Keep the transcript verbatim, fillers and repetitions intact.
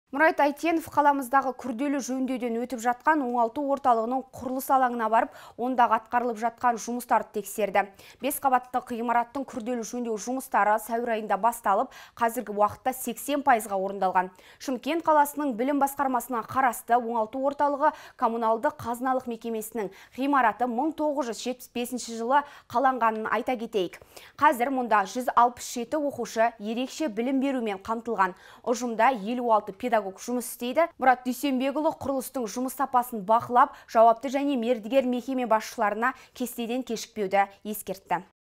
Мұрат Айтенов қаламыздағы күрделі жөндеуден өтіп жатқан оңалту орталығының құрылыс алаңына барып, ондағы атқарылып жатқан жұмыстарды тексерді. Бес қабатты ғимараттың күрделі жөндеу жұмыстары сәуір айында басталып, қазіргі уақытта сексен пайызға орындалған. Шымкент қаласының білім басқармасына қарасты оңалту орталығы коммуналды қазыналық мекемесінің ғимараты мың тоғыз жүз жетпіс бесінші жылы қаланғанын айта кетейік. Қазір мұнда жүз алпыс жеті оқушы ерекше білім берумен қамтылған. Ұжымда елу алты педагог жұмыс істейді. Мұрат Дүйсенбекұлы құрылыстың жұмыс сапасын бақылап, жауапты және мердігер мекеме басшыларына кестеден кешікпеуді ескертті.